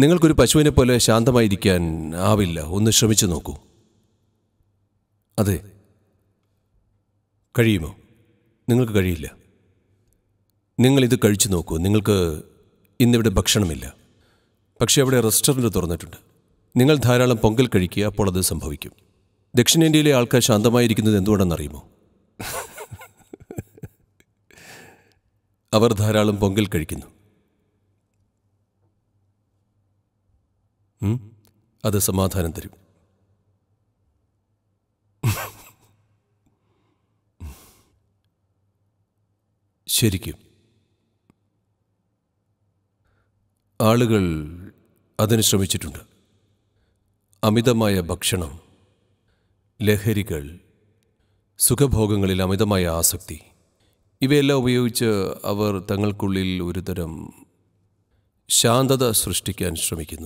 നിങ്ങൾക്കൊരു പശുവിനെ പോലെ ശാന്തമായിരിക്കാൻ ആവില്ല. ഒന്ന് ശ്രമിച്ചു നോക്കൂ. അതെ, കഴിയുമോ? നിങ്ങൾക്ക് കഴിയില്ല. നിങ്ങളിത് കഴിച്ചു നോക്കൂ. നിങ്ങൾക്ക് ഇന്നിവിടെ ഭക്ഷണമില്ല, പക്ഷേ അവിടെ റെസ്റ്റോറൻറ്റ് തുറന്നിട്ടുണ്ട്. നിങ്ങൾ ധാരാളം പൊങ്കൽ കഴിക്കുക, അപ്പോൾ അത് സംഭവിക്കും. ദക്ഷിണേന്ത്യയിലെ ആൾക്കാർ ശാന്തമായിരിക്കുന്നത് എന്തുകൊണ്ടെന്നറിയുമോ? അവർ ധാരാളം പൊങ്കൽ കഴിക്കുന്നു. അത് സമാധാനം തരും. ശരിക്കും ആളുകൾ അതിന് ശ്രമിച്ചിട്ടുണ്ട്. അമിതമായ ഭക്ഷണം, ലഹരികൾ, സുഖഭോഗങ്ങളിൽ അമിതമായ ആസക്തി, ഇവയെല്ലാം ഉപയോഗിച്ച് അവർ തങ്ങൾക്കുള്ളിൽ ഒരുതരം ശാന്തത സൃഷ്ടിക്കാൻ ശ്രമിക്കുന്നു.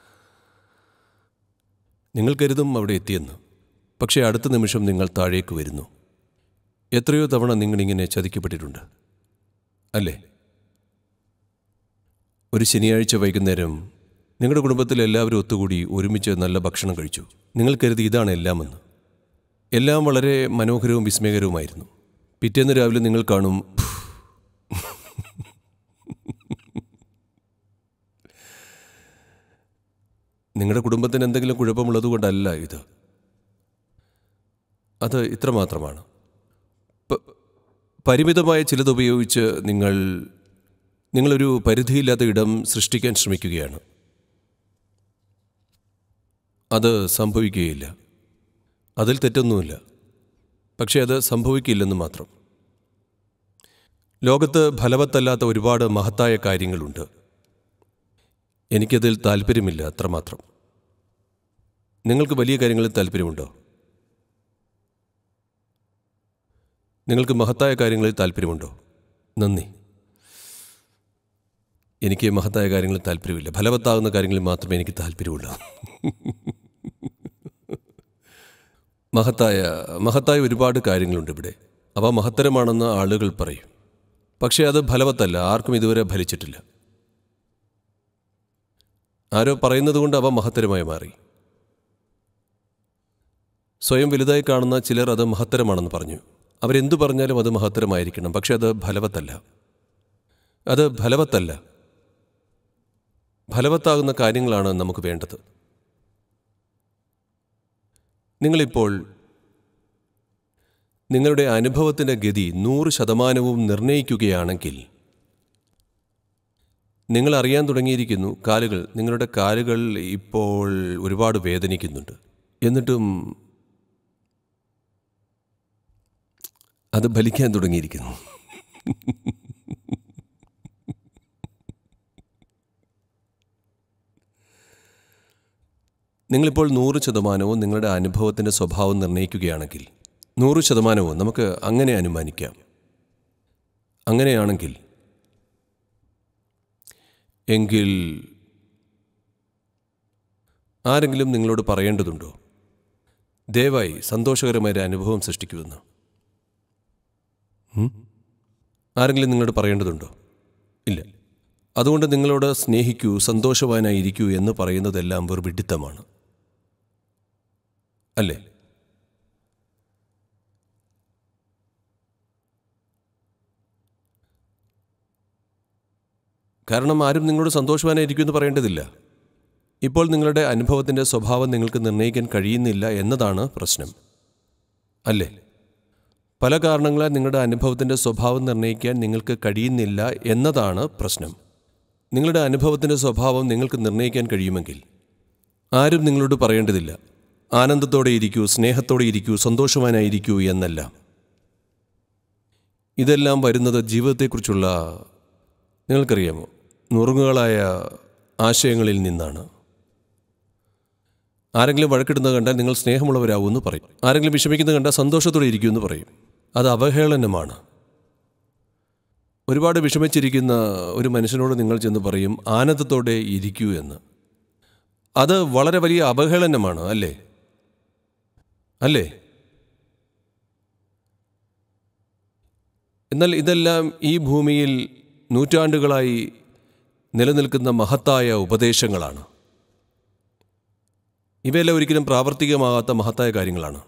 നിങ്ങൾ കരുതും അവിടെ എത്തിയെന്ന്, പക്ഷേ അടുത്ത നിമിഷം നിങ്ങൾ താഴേക്ക് വരുന്നു. എത്രയോ തവണ നിങ്ങളിങ്ങനെ ചതിക്കപ്പെട്ടിട്ടുണ്ട്, അല്ലേ? ഒരു ശനിയാഴ്ച വൈകുന്നേരം നിങ്ങളുടെ കുടുംബത്തിൽ എല്ലാവരും ഒത്തുകൂടി ഒരുമിച്ച് നല്ല ഭക്ഷണം കഴിച്ചു. നിങ്ങൾ കരുതി ഇതാണ് എല്ലാമെന്ന്. എല്ലാം വളരെ മനോഹരവും വിസ്മയകരവുമായിരുന്നു. പിറ്റേന്ന് രാവിലെ നിങ്ങൾ കാണും, നിങ്ങളുടെ കുടുംബത്തിന് എന്തെങ്കിലും കുഴപ്പമുള്ളതുകൊണ്ടല്ല ഇത്. അത് ഇത്രമാത്രമാണ്. പരിമിതമായ ചിലതുപയോഗിച്ച് നിങ്ങളൊരു പരിധിയില്ലാത്ത ഇടം സൃഷ്ടിക്കാൻ ശ്രമിക്കുകയാണ്. അത് സംഭവിക്കുകയില്ല. അതിൽ തെറ്റൊന്നുമില്ല, പക്ഷേ അത് സംഭവിക്കില്ലെന്ന് മാത്രം. ലോകത്ത് ഫലവത്തല്ലാത്ത ഒരുപാട് മഹത്തായ കാര്യങ്ങളുണ്ട്. എനിക്കതിൽ താല്പര്യമില്ല, അത്രമാത്രം. നിങ്ങൾക്ക് വലിയ കാര്യങ്ങളിൽ താല്പര്യമുണ്ടോ? നിങ്ങൾക്ക് മഹത്തായ കാര്യങ്ങളിൽ താല്പര്യമുണ്ടോ? നന്ദി. എനിക്ക് മഹത്തായ കാര്യങ്ങളിൽ താല്പര്യമില്ല. ഫലവത്താകുന്ന കാര്യങ്ങളിൽ മാത്രമേ എനിക്ക് താല്പര്യമുള്ളൂ. മഹത്തായ ഒരുപാട് കാര്യങ്ങളുണ്ട് ഇവിടെ. അവ മഹത്തരമാണെന്ന് ആളുകൾ പറയും, പക്ഷേ അത് ഫലവത്തല്ല. ആർക്കും ഇതുവരെ ഫലിച്ചിട്ടില്ല. ആരോ പറയുന്നതുകൊണ്ട് അവ മഹത്തരമായി മാറി. സ്വയം വലുതായി കാണുന്ന ചിലർ അത് മഹത്തരമാണെന്ന് പറഞ്ഞു. അവരെന്തു പറഞ്ഞാലും അത് മഹത്തരമായിരിക്കണം, പക്ഷെ അത് ഫലവത്തല്ല. ഫലവത്താകുന്ന കാര്യങ്ങളാണ് നമുക്ക് വേണ്ടത്. നിങ്ങളിപ്പോൾ നിങ്ങളുടെ അനുഭവത്തിൻ്റെ ഗതി 100% നിർണ്ണയിക്കുകയാണെങ്കിൽ, നിങ്ങൾ അറിയാൻ തുടങ്ങിയിരിക്കുന്നു, നിങ്ങളുടെ കാലുകൾ ഇപ്പോൾ ഒരുപാട് വേദനിക്കുന്നുണ്ട്. എന്നിട്ടും അത് ഫലിക്കാൻ തുടങ്ങിയിരിക്കുന്നു. നിങ്ങളിപ്പോൾ 100% നിങ്ങളുടെ അനുഭവത്തിൻ്റെ സ്വഭാവം നിർണ്ണയിക്കുകയാണെങ്കിൽ, 100% നമുക്ക് അങ്ങനെ അനുമാനിക്കാം. അങ്ങനെയാണെങ്കിൽ എങ്കിൽ ആരെങ്കിലും നിങ്ങളോട് പറയേണ്ടതുണ്ടോ, ദയവായി സന്തോഷകരമായ അനുഭവം സൃഷ്ടിക്കുമെന്ന്? ആരെങ്കിലും നിങ്ങളോട് പറയേണ്ടതുണ്ടോ? ഇല്ല. അതുകൊണ്ട് നിങ്ങളോട് സ്നേഹിക്കൂ, സന്തോഷവാനായിരിക്കൂ എന്ന് പറയുന്നതെല്ലാം വെറുവിഡിത്തമാണ്, അല്ലേ? കാരണം ആരും നിങ്ങളോട് സന്തോഷവാനായിരിക്കും എന്ന് പറയേണ്ടതില്ല. ഇപ്പോൾ നിങ്ങളുടെ അനുഭവത്തിൻ്റെ സ്വഭാവം നിങ്ങൾക്ക് നിർണ്ണയിക്കാൻ കഴിയുന്നില്ല എന്നതാണ് പ്രശ്നം, അല്ലേ? പല കാരണങ്ങളാൽ നിങ്ങളുടെ അനുഭവത്തിൻ്റെ സ്വഭാവം നിർണ്ണയിക്കാൻ നിങ്ങൾക്ക് കഴിയുന്നില്ല എന്നതാണ് പ്രശ്നം. നിങ്ങളുടെ അനുഭവത്തിൻ്റെ സ്വഭാവം നിങ്ങൾക്ക് നിർണ്ണയിക്കാൻ കഴിയുമെങ്കിൽ ആരും നിങ്ങളോട് പറയേണ്ടതില്ല, ആനന്ദത്തോടെ ഇരിക്കൂ, സ്നേഹത്തോടെ ഇരിക്കൂ, സന്തോഷവാനായിരിക്കൂ എന്നെല്ലാം. ഇതെല്ലാം വരുന്നത് ജീവിതത്തെക്കുറിച്ചുള്ള, നിങ്ങൾക്കറിയാമോ, നുറുങ്ങുകളായ ആശയങ്ങളിൽ നിന്നാണ്. ആരെങ്കിലും വഴക്കിടുന്നത് കണ്ടാൽ നിങ്ങൾ സ്നേഹമുള്ളവരാകുമെന്ന് പറയും. ആരെങ്കിലും വിഷമിക്കുന്നത് കണ്ടാൽ സന്തോഷത്തോടെ ഇരിക്കുമെന്ന് പറയും. അത് അവഹേളനമാണ്. ഒരുപാട് വിഷമിച്ചിരിക്കുന്ന ഒരു മനുഷ്യനോട് നിങ്ങൾ ചെന്ന് പറയും ആനന്ദത്തോടെ ഇരിക്കൂ എന്ന്. അത് വളരെ വലിയ അവഹേളനമാണ്, അല്ലേ? എന്നാൽ ഇതെല്ലാം ഈ ഭൂമിയിൽ നൂറ്റാണ്ടുകളായി നിലനിൽക്കുന്ന മഹത്തായ ഉപദേശങ്ങളാണ്. ഇവയെല്ലാം ഒരിക്കലും പ്രാവർത്തികമാകാത്ത മഹത്തായ കാര്യങ്ങളാണ്.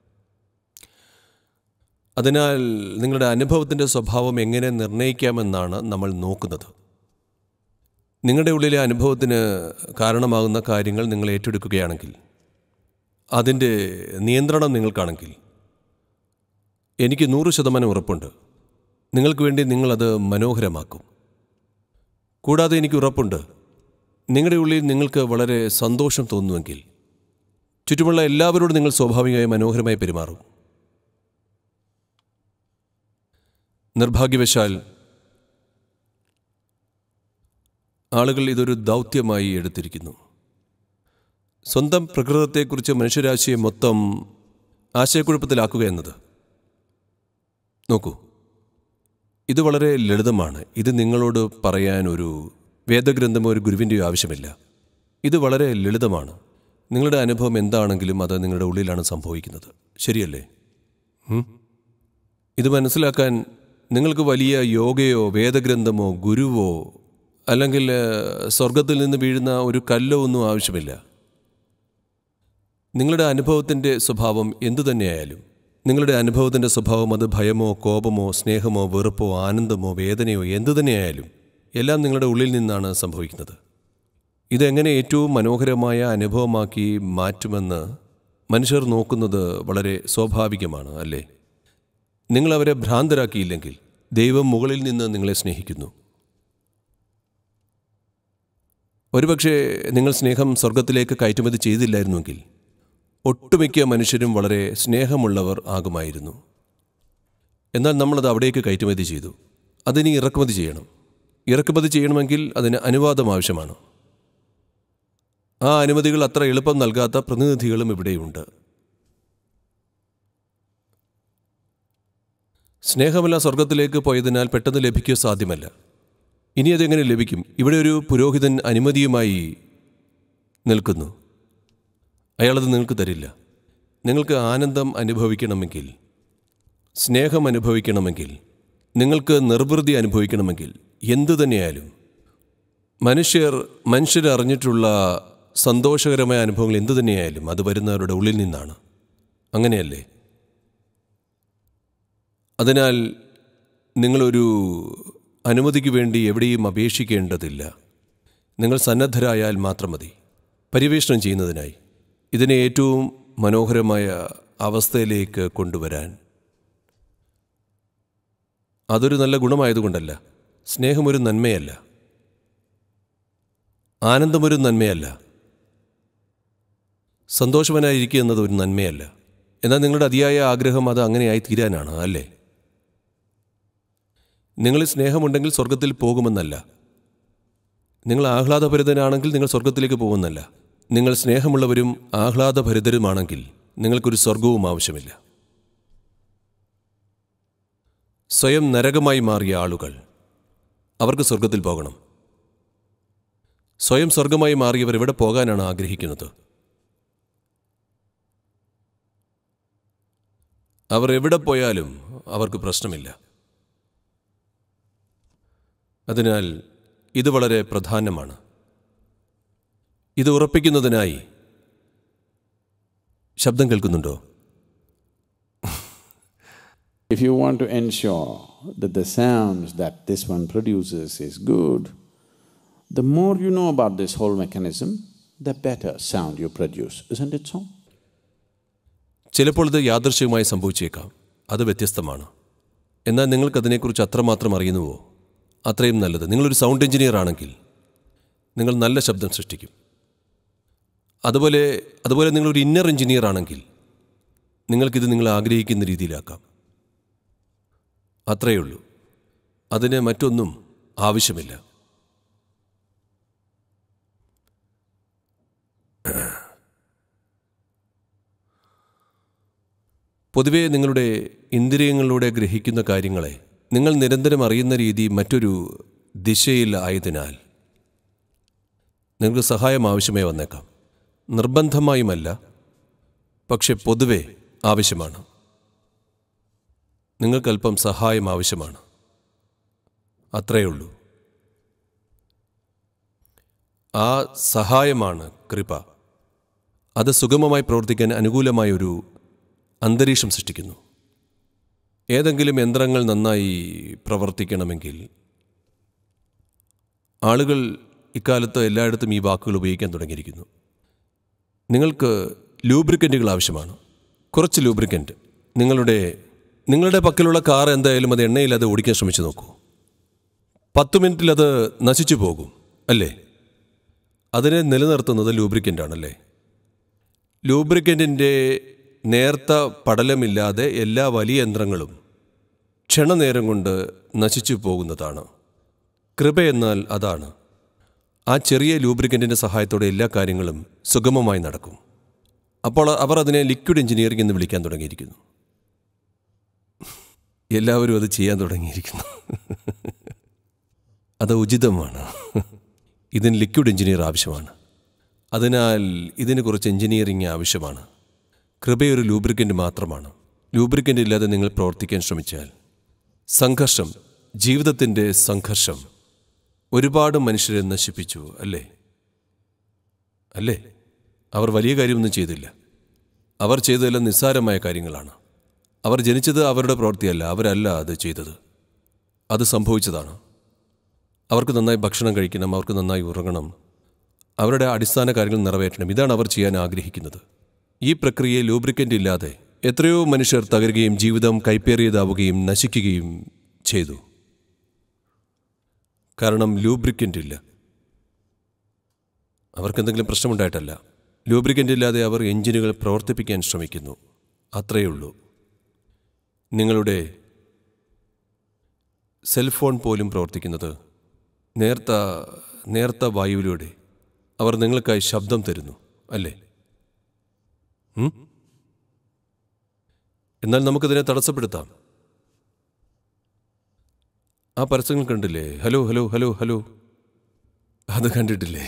അതിനാൽ നിങ്ങളുടെ അനുഭവത്തിൻ്റെ സ്വഭാവം എങ്ങനെ നിർണ്ണയിക്കാമെന്നാണ് നമ്മൾ നോക്കുന്നത്. നിങ്ങളുടെ ഉള്ളിലെ അനുഭവത്തിന് കാരണമാകുന്ന കാര്യങ്ങൾ നിങ്ങൾ ഏറ്റെടുക്കുകയാണെങ്കിൽ, അതിൻ്റെ നിയന്ത്രണം നിങ്ങൾക്കാണെങ്കിൽ, എനിക്ക് 100% ഉറപ്പുണ്ട് നിങ്ങൾക്ക് വേണ്ടി നിങ്ങളത് മനോഹരമാക്കും. കൂടാതെ എനിക്ക് ഉറപ്പുണ്ട് നിങ്ങളുടെ ഉള്ളിൽ നിങ്ങൾക്ക് വളരെ സന്തോഷം തോന്നുമെങ്കിൽ ചുറ്റുമുള്ള എല്ലാവരോടും നിങ്ങൾ സ്വാഭാവികമായി മനോഹരമായി പെരുമാറും. നിർഭാഗ്യവശാൽ ആളുകൾ ഇതൊരു ദൗത്യമായി എടുത്തിരിക്കുന്നു. സ്വന്തം പ്രകൃതത്തെക്കുറിച്ച് മനുഷ്യരാശിയെ മൊത്തം ആശയക്കുഴപ്പത്തിലാക്കുക എന്നത്. നോക്കൂ, ഇത് വളരെ ലളിതമാണ്. ഇത് നിങ്ങളോട് പറയാൻ ഒരു വേദഗ്രന്ഥമോ ഒരു ഗുരുവിൻ്റെയോ ആവശ്യമില്ല. ഇത് വളരെ ലളിതമാണ്. നിങ്ങളുടെ അനുഭവം എന്താണെങ്കിലും അത് നിങ്ങളുടെ ഉള്ളിലാണ് സംഭവിക്കുന്നത്. ശരിയല്ലേ? ഇത് മനസ്സിലാക്കാൻ നിങ്ങൾക്ക് വലിയ യോഗയോ വേദഗ്രന്ഥമോ ഗുരുവോ അല്ലെങ്കിൽ സ്വർഗത്തിൽ നിന്ന് വീഴുന്ന ഒരു കല്ലോ ഒന്നും ആവശ്യമില്ല. നിങ്ങളുടെ അനുഭവത്തിൻ്റെ സ്വഭാവം എന്തുതന്നെയായാലും, നിങ്ങളുടെ അനുഭവത്തിൻ്റെ സ്വഭാവം അത് ഭയമോ കോപമോ സ്നേഹമോ വെറുപ്പോ ആനന്ദമോ വേദനയോ എന്തുതന്നെയായാലും എല്ലാം നിങ്ങളുടെ ഉള്ളിൽ നിന്നാണ് സംഭവിക്കുന്നത്. ഇതെങ്ങനെ ഏറ്റവും മനോഹരമായ അനുഭവമാക്കി മാറ്റുമെന്ന് മനുഷ്യർ നോക്കുന്നത് വളരെ സ്വാഭാവികമാണ്, അല്ലേ? നിങ്ങളവരെ ഭ്രാന്തരാക്കിയില്ലെങ്കിൽ ദൈവം മുകളിൽ നിന്ന് നിങ്ങളെ സ്നേഹിക്കുന്നു. ഒരുപക്ഷെ നിങ്ങൾ സ്നേഹം സ്വർഗത്തിലേക്ക് കയറ്റുമതി ചെയ്തില്ലായിരുന്നുവെങ്കിൽ ഒട്ടുമിക്ക മനുഷ്യരും വളരെ സ്നേഹമുള്ളവർ ആകുമായിരുന്നു. എന്നാൽ നമ്മളത് അവിടേക്ക് കയറ്റുമതി ചെയ്തു. അതിനി ഇറക്കുമതി ചെയ്യണം. ഇറക്കുമതി ചെയ്യണമെങ്കിൽ അതിന് അനുവാദം ആവശ്യമാണ്. ആ അനുമതികൾ അത്ര എളുപ്പം നൽകാത്ത പ്രതിനിധികളും ഇവിടെയുണ്ട്. സ്നേഹമെല്ലാം സ്വർഗത്തിലേക്ക് പോയതിനാൽ പെട്ടെന്ന് ലഭിക്കുക സാധ്യമല്ല. ഇനി അതെങ്ങനെ ലഭിക്കും? ഇവിടെ ഒരു പുരോഹിതൻ അനുമതിയുമായി നിൽക്കുന്നു. അയാളത് നിങ്ങൾക്ക് തരില്ല. നിങ്ങൾക്ക് ആനന്ദം അനുഭവിക്കണമെങ്കിൽ, സ്നേഹം അനുഭവിക്കണമെങ്കിൽ, നിങ്ങൾക്ക് അനുഭവിക്കണമെങ്കിൽ എന്തു തന്നെയായാലും മനുഷ്യരറിഞ്ഞിട്ടുള്ള സന്തോഷകരമായ അനുഭവങ്ങൾ എന്തു തന്നെയായാലും അത് വരുന്നവരുടെ ഉള്ളിൽ നിന്നാണ്. അങ്ങനെയല്ലേ? അതിനാൽ നിങ്ങളൊരു അനുമതിക്ക് വേണ്ടി എവിടെയും അപേക്ഷിക്കേണ്ടതില്ല. നിങ്ങൾ സന്നദ്ധരായാൽ മാത്രം മതി പര്യവേഷണം ചെയ്യുന്നതിനായി ഇതിനെ ഏറ്റവും മനോഹരമായ അവസ്ഥയിലേക്ക് കൊണ്ടുവരാൻ. അതൊരു നല്ല ഗുണമായതുകൊണ്ടല്ല. സ്നേഹമൊരു നന്മയല്ല, ആനന്ദമൊരു നന്മയല്ല, സന്തോഷവാനായിരിക്കുക എന്നത് ഒരു നന്മയല്ല. എന്നാൽ നിങ്ങളുടെ അതിയായ ആഗ്രഹം അത് അങ്ങനെയായി തീരാനാണ്, അല്ലേ? നിങ്ങളിൽ സ്നേഹമുണ്ടെങ്കിൽ സ്വർഗത്തിൽ പോകുമെന്നല്ല. നിങ്ങൾ ആഹ്ലാദഭരിതനാണെങ്കിൽ നിങ്ങൾ സ്വർഗത്തിലേക്ക് പോകുമെന്നല്ല. നിങ്ങൾ സ്നേഹമുള്ളവരും ആഹ്ലാദഭരിതരുമാണെങ്കിൽ നിങ്ങൾക്കൊരു സ്വർഗവും ആവശ്യമില്ല. സ്വയം നരകമായി മാറിയ ആളുകൾ, അവർക്ക് സ്വർഗത്തിൽ പോകണം. സ്വയം സ്വർഗമായി മാറിയവർ എവിടെ പോകാനാണ് ആഗ്രഹിക്കുന്നത്? അവർ എവിടെ പോയാലും അവർക്ക് പ്രശ്നമില്ല. അതിനാൽ ഇത് വളരെ പ്രധാനമാണ്. ഇത് ഉറപ്പിക്കുന്നതിനായി ശബ്ദം കേൾക്കുന്നുണ്ടോ? If you want to ensure that the sounds that this one produces is good, the more you know about this whole mechanism, the better sound you produce. Isn't it so? ചിലപ്പോൾ ഇത് യാദൃശ്ചികമായി സംഭവിച്ചേക്കാം. അത് വ്യത്യസ്തമാണ്. എന്നാൽ നിങ്ങൾക്കതിനെക്കുറിച്ച് അത്രമാത്രം അറിയുന്നുവോ അത്രയും നല്ലത്. നിങ്ങളൊരു സൗണ്ട് എഞ്ചിനീയർ ആണെങ്കിൽ നിങ്ങൾ നല്ല ശബ്ദം സൃഷ്ടിക്കും. അതുപോലെ നിങ്ങളൊരു ഇന്നർ എഞ്ചിനീയർ ആണെങ്കിൽ നിങ്ങൾക്കിത് നിങ്ങൾ ആഗ്രഹിക്കുന്ന രീതിയിലാക്കാം. അത്രയേ ഉള്ളൂ. അതിന് മറ്റൊന്നും ആവശ്യമില്ല. പൊതുവേ നിങ്ങളുടെ ഇന്ദ്രിയങ്ങളിലൂടെ ഗ്രഹിക്കുന്ന കാര്യങ്ങളെ നിങ്ങൾ നിരന്തരം അറിയുന്ന രീതി മറ്റൊരു ദിശയിൽ ആയതിനാൽ നിങ്ങൾക്ക് സഹായം ആവശ്യമായി വന്നേക്കാം. നിർബന്ധമായുമല്ല, പക്ഷെ പൊതുവെ ആവശ്യമാണ്. നിങ്ങൾക്കല്പം സഹായം ആവശ്യമാണ്. അത്രയേ ഉള്ളൂ. ആ സഹായമാണ് കൃപ. അത് സുഗമമായി പ്രവർത്തിക്കാൻ അനുകൂലമായൊരു അന്തരീക്ഷം സൃഷ്ടിക്കുന്നു. ഏതെങ്കിലും യന്ത്രങ്ങൾ നന്നായി പ്രവർത്തിക്കണമെങ്കിൽ ആളുകൾ ഇക്കാലത്ത് എല്ലായിടത്തും ഈ വാക്കുകൾ ഉപയോഗിക്കാൻ തുടങ്ങിയിരിക്കുന്നു. നിങ്ങൾക്ക് ലൂബ്രിക്കൻറ്റുകൾ ആവശ്യമാണ്. കുറച്ച് ലൂബ്രിക്കൻറ്റ്. നിങ്ങളുടെ പക്കലുള്ള കാർ എന്തായാലും അത് എണ്ണയില്ലാതെ ഓടിക്കാൻ ശ്രമിച്ചു നോക്കൂ. 10 മിനിറ്റിൽ അത് നശിച്ചു പോകും അല്ലേ? അതിനെ നിലനിർത്തുന്നത് ലൂബ്രിക്കൻ്റാണല്ലേ? ലൂബ്രിക്കൻറ്റിൻ്റെ നേർത്ത പടലമില്ലാതെ എല്ലാ വലിയ യന്ത്രങ്ങളും ക്ഷണനേരം കൊണ്ട് നശിച്ചു പോകുന്നതാണ്. കൃപ എന്നാൽ അതാണ്. ആ ചെറിയ ലൂബ്രിക്കൻറ്റിൻ്റെ സഹായത്തോടെ എല്ലാ കാര്യങ്ങളും സുഗമമായി നടക്കും. അപ്പോൾ അവർ അതിനെ ലിക്വിഡ് എഞ്ചിനീയറിംഗ് എന്ന് വിളിക്കാൻ തുടങ്ങിയിരിക്കുന്നു. എല്ലാവരും അത് ചെയ്യാൻ തുടങ്ങിയിരിക്കുന്നു. അത് ഉചിതമാണ്. ഇതിന് ലിക്വിഡ് എഞ്ചിനീയർ ആവശ്യമാണ്. അതിനാൽ ഇതിന് കുറച്ച് എഞ്ചിനീയറിംഗ് ആവശ്യമാണ്. കൃപയൊരു ലൂബ്രിക്കൻ്റ് മാത്രമാണ്. ലൂബ്രിക്കൻ്റ് ഇല്ലാതെ നിങ്ങൾ പ്രവർത്തിക്കാൻ ശ്രമിച്ചാൽ സംഘർഷം, ജീവിതത്തിൻ്റെ സംഘർഷം ഒരുപാട് മനുഷ്യരെ നശിപ്പിച്ചു അല്ലേ? അവർ വലിയ കാര്യമൊന്നും ചെയ്തില്ല. അവർ ചെയ്തതെല്ലാം നിസ്സാരമായ കാര്യങ്ങളാണ്. അവർ ജനിച്ചത് അവരുടെ പ്രവൃത്തിയല്ല, അവരല്ല അത് ചെയ്തത്. അത് സംഭവിച്ചതാണ്. അവർക്ക് നന്നായി ഭക്ഷണം കഴിക്കണം, അവർക്ക് നന്നായി ഉറങ്ങണം, അവരുടെ അടിസ്ഥാന കാര്യങ്ങൾ നിറവേറ്റണം. ഇതാണ് അവർ ചെയ്യാൻ ആഗ്രഹിക്കുന്നത്. ഈ പ്രക്രിയയെ ലൂബ്രിക്കൻ്റ് ഇല്ലാതെ എത്രയോ മനുഷ്യർ തകരുകയും ജീവിതം കൈപ്പേറിയതാവുകയും നശിക്കുകയും ചെയ്തു. കാരണം ലൂബ്രിക്കൻ്റ് ഇല്ല. അവർക്കെന്തെങ്കിലും പ്രശ്നമുണ്ടായിട്ടല്ല. ലൂബ്രിക്കൻ്റ് ഇല്ലാതെ അവർ എഞ്ചിനുകൾ പ്രവർത്തിപ്പിക്കാൻ ശ്രമിക്കുന്നു. അത്രയേ ഉള്ളൂ. നിങ്ങളുടെ സെൽഫോൺ പോലും പ്രവർത്തിക്കുന്നത് നേർത്ത വായുവിലൂടെ. അവർ നിങ്ങൾക്കായി ശബ്ദം തരുന്നു അല്ലേ? എന്നാൽ നമുക്കതിനെ തടസ്സപ്പെടുത്താം. ആ പരസ്യങ്ങൾ കണ്ടില്ലേ? ഹലോ ഹലോ ഹലോ ഹലോ, അത് കണ്ടിട്ടില്ലേ?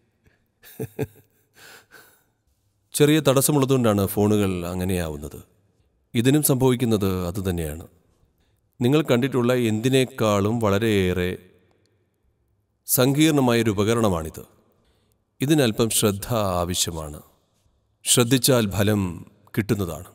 ചെറിയ തടസ്സമുള്ളതുകൊണ്ടാണ് ഫോണുകൾ അങ്ങനെയാവുന്നത്. ഇതിനും സംഭവിക്കുന്നത് അതുതന്നെയാണ്. നിങ്ങൾ കണ്ടിട്ടുള്ള എന്തിനേക്കാളും വളരെയേറെ സങ്കീർണമായൊരു ഉപകരണമാണിത്. ഇതിനല്പം ശ്രദ്ധ ആവശ്യമാണ്. ശ്രദ്ധിച്ചാൽ ഫലം കിട്ടുന്നതാണ്.